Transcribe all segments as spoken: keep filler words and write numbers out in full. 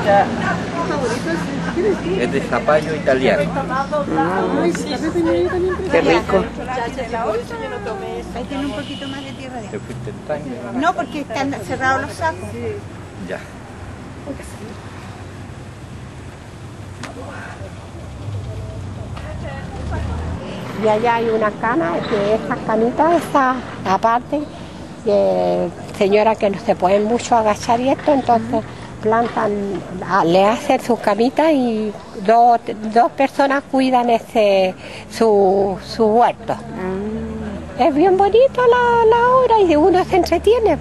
comida es de zapallo italiano. Mm. Qué rico. Ahí tiene un poquito más de tierra. ¿Te fuiste en tanque? No, porque están cerrados los sacos. Ya. Y allá hay una cana, que estas canitas, esta aparte, que señora que no se pueden mucho agachar y esto, entonces plantan, le hacen sus camitas y dos, dos personas cuidan ese su, su huerto. Mm. Es bien bonito la, la obra y uno se entretiene.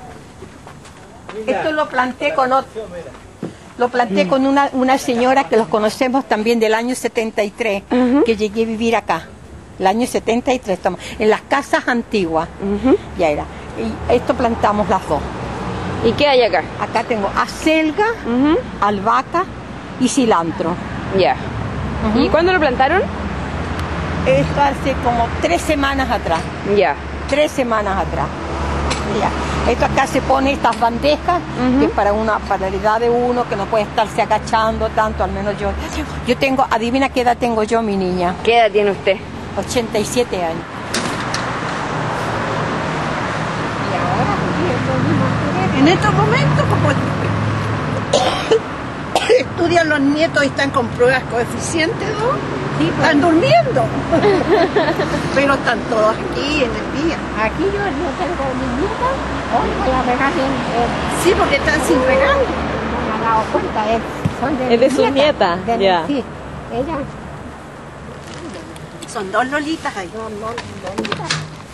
Esto lo planté con otro. Lo planté mm. con una, una señora que los conocemos también del año setenta y tres, uh-huh. que llegué a vivir acá. El año setenta y tres, en las casas antiguas, uh-huh. ya era. Y esto plantamos las dos. ¿Y qué hay acá? Acá tengo acelga, uh-huh. albahaca y cilantro. Ya. Yeah. Uh-huh. ¿Y cuándo lo plantaron? Esto hace como tres semanas atrás. Ya. Yeah. Tres semanas atrás. Ya. Esto acá se pone estas bandejas, uh-huh. que es para una para la edad de uno que no puede estarse agachando tanto, al menos yo. Yo tengo, adivina qué edad tengo yo, mi niña. ¿Qué edad tiene usted? ochenta y siete años. Y ahora, en estos momentos, como estudian los nietos y están con pruebas coeficientes, ¿no? Sí, pues. Están durmiendo. Pero están todos aquí en el día. Aquí yo no tengo mi nieta, hoy voy a regar en, en... Sí, porque están sin regar. No me he dado cuenta, es, son de es de sus nietas. Ya. Yeah. Sí, ella. Son dos lolitas ahí. Dos lolitas.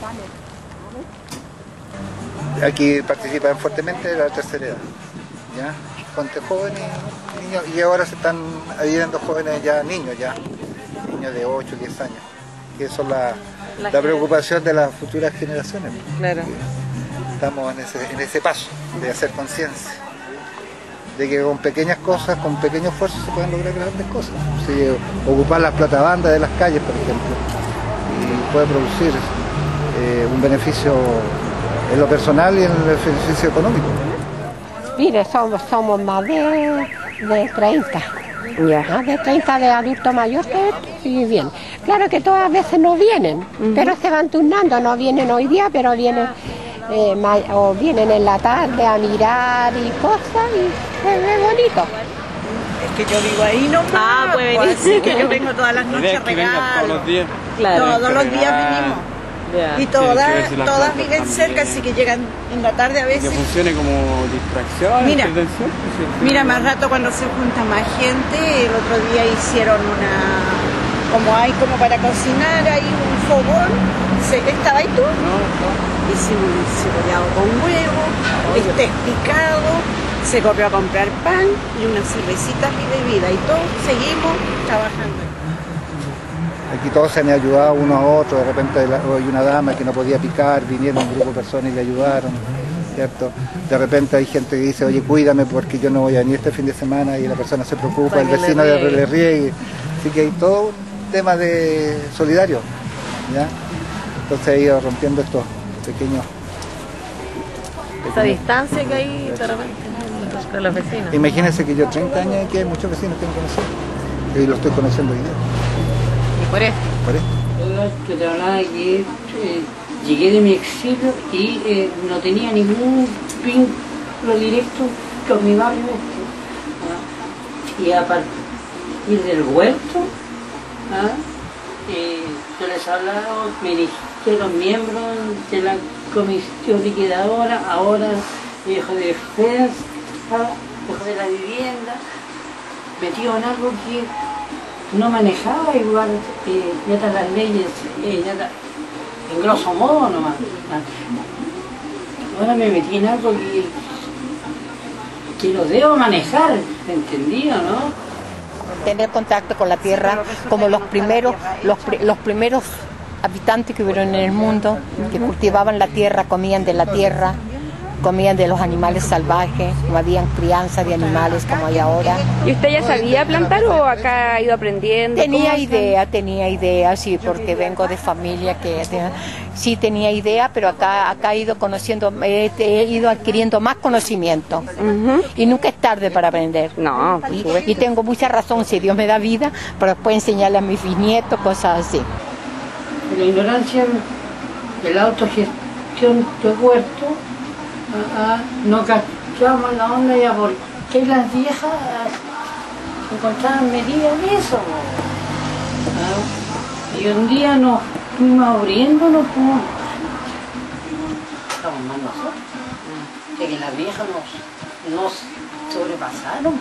Aquí participan fuertemente la tercera edad, ¿ya? Gente jóvenes, niños, y ahora se están adhiriendo jóvenes ya, niños ya, niños de ocho, diez años, que son la, la, la preocupación de las futuras generaciones. Claro. Estamos en ese, en ese paso de hacer conciencia, de que con pequeñas cosas, con pequeños esfuerzos se pueden lograr grandes cosas. Sí, ocupar las platabandas de las calles, por ejemplo, y puede producir eh, un beneficio en lo personal y en el beneficio económico. Mire, somos, somos más de, de treinta, yeah. más de treinta de adultos mayores que sí vienen. Claro que todas las veces no vienen, uh-huh. pero se van turnando, no vienen hoy día, pero vienen... Eh, o vienen en la tarde a mirar y cosas y es muy bonito. Es que yo vivo ahí nomás, ah, pues, pues así que yo vengo todas las noches a regalar. Todos los días. Claro. Todos los días venimos. Yeah. Y todas, todas viven cerca, así que llegan en la tarde a veces. Que funcione como distracción, mira, entretención. Mira, más rato cuando se junta más gente, el otro día hicieron una, como hay como para cocinar, hay un fogón. ¿Estaba ahí tú? No, no. Hicimos un cebollado con huevo, este es picado, se corrió a comprar pan y unas cervecitas y bebida y todos seguimos trabajando. Aquí todos se han ayudado uno a otro, de repente hay una dama que no podía picar, vinieron un grupo de personas y le ayudaron, ¿cierto? De repente hay gente que dice, oye, cuídame porque yo no voy a venir este fin de semana y la persona se preocupa, el vecino le, le riegue. Así que hay todo un tema de solidario, ¿ya? Entonces he ido rompiendo estos pequeños... Esa distancia que hay de repente con los vecinos. Imagínense que yo treinta años aquí hay muchos vecinos que no conocía y lo estoy conociendo hoy día. ¿Y por esto? Por esto. Que te hablaba de que eh, llegué de mi exilio y eh, no tenía ningún vínculo directo con mi barrio este. ¿Ah? Y a partir del huerto, ¿ah? eh, yo les hablaba, me eligieron miembros de la comisión liquidadora, ahora hijo de defensa, hijo de la vivienda, metido en algo que no manejaba igual, eh, neta las leyes, eh, neta, en grosso modo nomás. Ahora me metí en algo que, que lo debo manejar, ¿entendido, no? Tener contacto con la tierra como los primeros, los, los primeros habitantes que hubieron en el mundo, que cultivaban la tierra, comían de la tierra, comían de los animales salvajes, no habían crianza de animales como hay ahora. ¿Y usted ya sabía plantar o acá ha ido aprendiendo? Tenía idea, tenía idea, sí, porque vengo de familia que de, sí tenía idea, pero acá, acá he ido conociendo, he, he ido adquiriendo más conocimiento. Uh-huh. Y nunca es tarde para aprender. No, y, y tengo mucha razón, si Dios me da vida, para después enseñarle a mis bisnietos, cosas así. La ignorancia de la autogestión del huerto, ah, ah, no cachamos la onda ya porque las viejas encontraban medidas de eso. Ah, y un día nos fuimos abriéndonos, como estamos más nosotros, de que las viejas nos, nos sobrepasaron.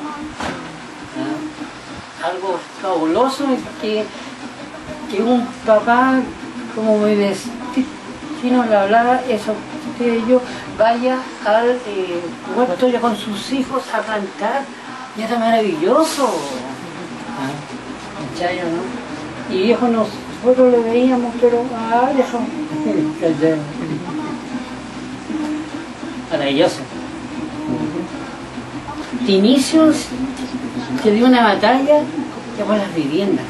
Ah, algo fabuloso que, que un papá como mi vecino le hablaba eso, que yo vaya al eh, huerto ya con sus hijos a plantar, y era maravilloso. ¿Ah? ¿Chayo, no? Y viejo, nosotros lo veíamos, pero ah, viejo, maravilloso. De inicio se dio una batalla que fue las viviendas.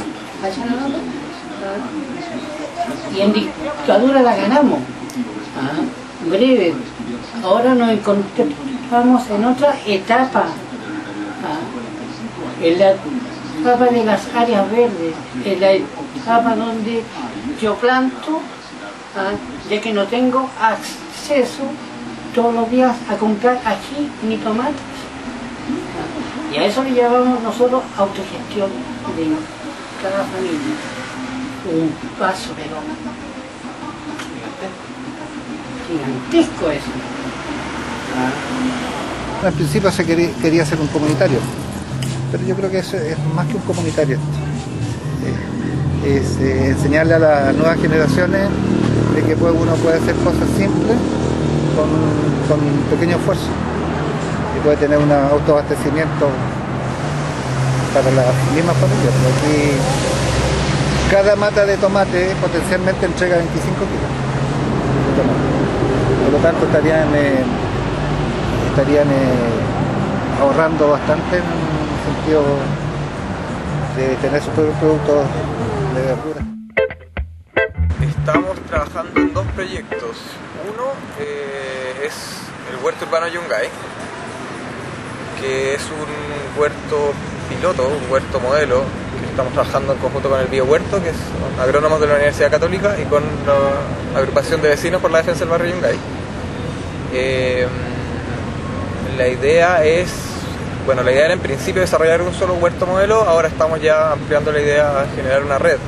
Y en dictadura la ganamos. Ah, breve. Ahora nos encontramos en otra etapa. Ah, en la etapa de las áreas verdes, en la etapa donde yo planto, ah, ya que no tengo acceso todos los días a comprar ají ni tomates. Ah, y a eso le llamamos nosotros autogestión de cada familia. Un paso, pero gigantesco eso. Ah. En principio se quería, quería ser un comunitario, pero yo creo que eso es más que un comunitario. Eh, es eh, enseñarle a las nuevas generaciones de que pues, uno puede hacer cosas simples con, con pequeño esfuerzo y puede tener un autoabastecimiento para las mismas familias. Aquí, cada mata de tomate potencialmente entrega veinticinco kilos de tomate. Por lo tanto estarían, eh, estarían eh, ahorrando bastante en el sentido de tener sus propios productos de verdura. Estamos trabajando en dos proyectos. Uno eh, es el huerto urbano Yungay, que es un huerto piloto, un huerto modelo, que estamos trabajando en conjunto con el Biohuerto, que es agrónomos de la Universidad Católica, y con la agrupación de vecinos por la defensa del barrio Yungay. Eh, la idea es, bueno, la idea era en principio desarrollar un solo huerto modelo, ahora estamos ya ampliando la idea a generar una red.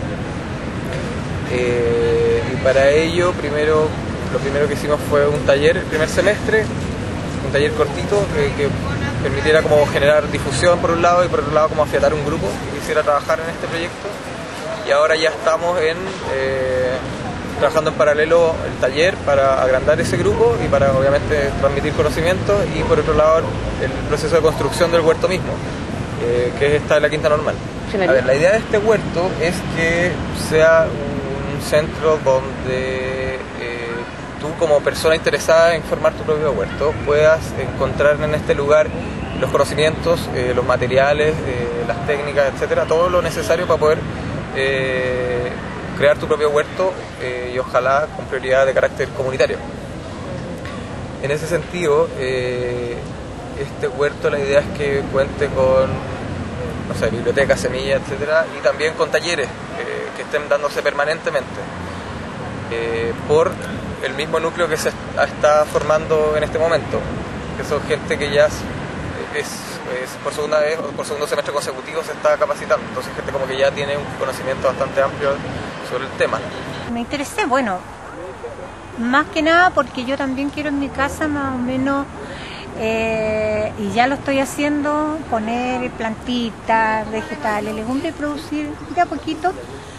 Eh, y para ello, primero, lo primero que hicimos fue un taller el primer semestre, un taller cortito eh, que permitiera como generar difusión por un lado y por otro lado como afiatar un grupo que quisiera trabajar en este proyecto. Y ahora ya estamos en, eh, trabajando en paralelo el taller para agrandar ese grupo y para obviamente transmitir conocimientos, y por otro lado el proceso de construcción del huerto mismo, eh, que es esta de la Quinta Normal. A ver, la idea de este huerto es que sea un centro donde eh, tú como persona interesada en formar tu propio huerto puedas encontrar en este lugar los conocimientos, eh, los materiales, eh, las técnicas, etcétera, todo lo necesario para poder eh, crear tu propio huerto eh, y ojalá con prioridad de carácter comunitario. En ese sentido, eh, este huerto la idea es que cuente con, no sé, biblioteca, semillas, etcétera, y también con talleres eh, que estén dándose permanentemente eh, por el mismo núcleo que se está formando en este momento, que son gente que ya es, es, es por segunda vez o por segundo semestre consecutivo se está capacitando, entonces gente como que ya tiene un conocimiento bastante amplio sobre el tema. Me interesé, bueno, más que nada porque yo también quiero en mi casa más o menos, eh, y ya lo estoy haciendo, poner plantitas, vegetales, legumbres y producir de a poquito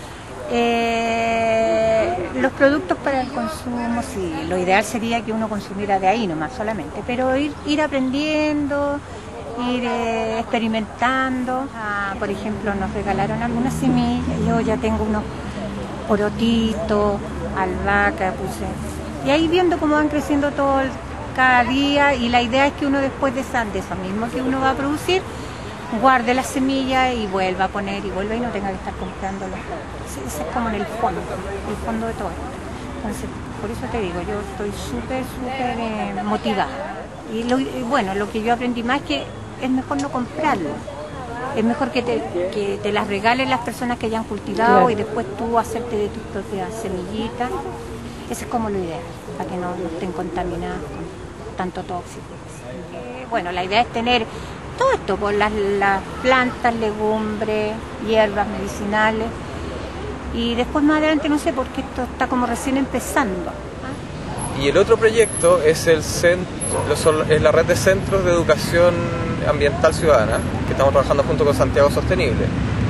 eh, los productos para el consumo. Sí, lo ideal sería que uno consumiera de ahí nomás solamente, pero ir, ir aprendiendo, ir eh, experimentando. Ah, por ejemplo, nos regalaron algunas semillas, yo ya tengo unos porotitos, albahaca puse, y ahí viendo cómo van creciendo todo el cada día, y la idea es que uno después de, esa, de eso mismo que uno va a producir, guarde la semilla y vuelva a poner y vuelva y no tenga que estar comprándolo. Ese es como en el fondo, el fondo de todo esto. Entonces, por eso te digo, yo estoy súper, súper eh, motivada. Y, lo, y bueno, lo que yo aprendí más es que es mejor no comprarlo. Es mejor que te, que te las regalen las personas que ya han cultivado, claro, y después tú hacerte de tus propias semillitas. Ese es como lo ideal, para que no, no estén contaminadas con tanto tóxico. Eh, bueno, la idea es tener todo esto, por las, las plantas, legumbres, hierbas medicinales, y después más adelante no sé, porque esto está como recién empezando. ¿Ah? Y el otro proyecto es, el centro, es la red de centros de educación ambiental ciudadana, que estamos trabajando junto con Santiago Sostenible.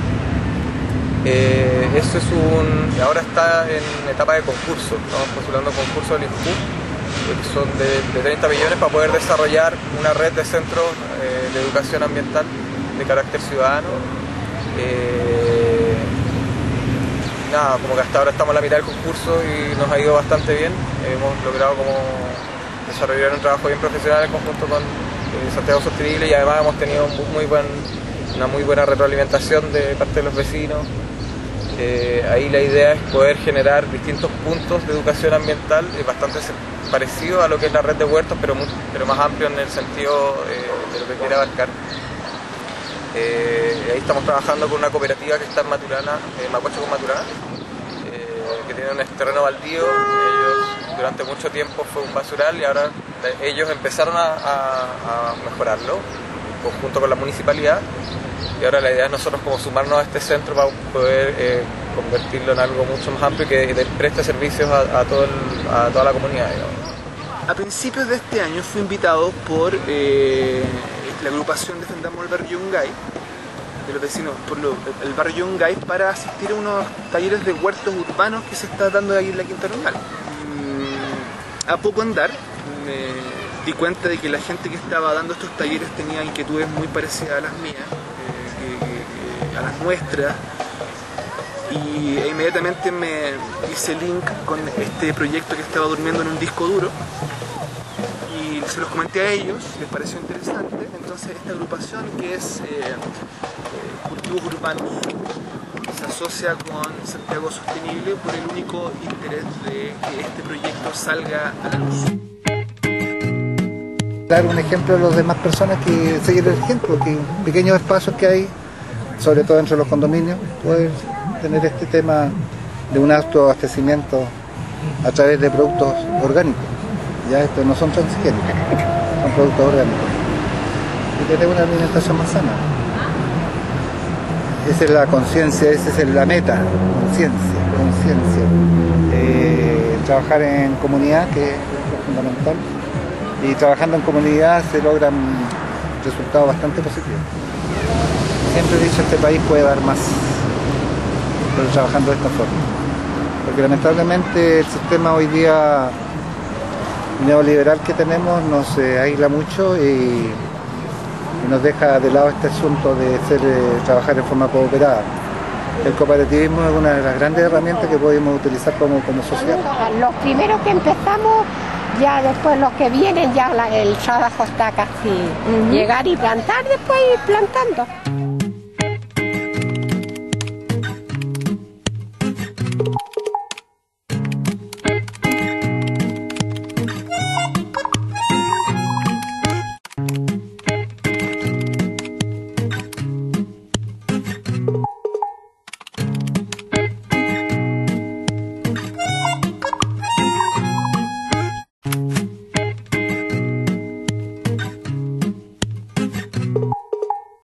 Eh, eso es un, ahora está en etapa de concurso, estamos postulando concurso del INCU, que son de, de treinta millones para poder desarrollar una red de centros eh, de educación ambiental de carácter ciudadano. Eh, nada, como que hasta ahora estamos a la mitad del concurso y nos ha ido bastante bien. Hemos logrado como desarrollar un trabajo bien profesional en conjunto con eh, Santiago Sostenible, y además hemos tenido un muy buen, una muy buena retroalimentación de parte de los vecinos. Eh, ahí la idea es poder generar distintos puntos de educación ambiental, eh, bastante parecido a lo que es la red de huertos, pero, muy, pero más amplio en el sentido eh, de lo que quiere abarcar. Eh, ahí estamos trabajando con una cooperativa que está en Maturana, eh, Mapocho con Maturana, eh, que tiene un terreno baldío. Ellos durante mucho tiempo fue un basural y ahora ellos empezaron a, a, a mejorarlo junto con la municipalidad. Y ahora la idea es nosotros como sumarnos a este centro para poder eh, convertirlo en algo mucho más amplio y que preste servicios a, a, todo el, a toda la comunidad, digamos. A principios de este año fui invitado por eh, la agrupación Defendamos el Barrio Yungay, de los vecinos, por lo, el Barrio Yungay, para asistir a unos talleres de huertos urbanos que se está dando ahí en la Quinta Normal. Mm, a poco andar me di cuenta de que la gente que estaba dando estos talleres tenía inquietudes muy parecidas a las mías, a las nuestras, y e inmediatamente me hice link con este proyecto que estaba durmiendo en un disco duro y se los comenté a ellos, les pareció interesante. Entonces esta agrupación, que es eh, Cultivos Urbanos, se asocia con Santiago Sostenible por el único interés de que este proyecto salga a la luz. Dar un ejemplo a las demás personas, que seguir el ejemplo, que pequeños espacios que hay, sobre todo entre los condominios, poder tener este tema de un autoabastecimiento a través de productos orgánicos. Ya estos no son transgénicos, son productos orgánicos. Y tener una alimentación más sana. Esa es la conciencia, esa es la meta, conciencia, conciencia. Eh, trabajar en comunidad, que es fundamental, y trabajando en comunidad se logran resultados bastante positivos. Siempre he dicho que este país puede dar más, pero trabajando de esta forma. Porque lamentablemente el sistema hoy día neoliberal que tenemos nos eh, aísla mucho y, y nos deja de lado este asunto de ser, eh, trabajar en forma cooperada. El cooperativismo es una de las grandes herramientas que podemos utilizar como, como sociedad. Los primeros que empezamos, ya después los que vienen, ya la, el trabajo está casi uh-huh. llegar y plantar, después ir plantando.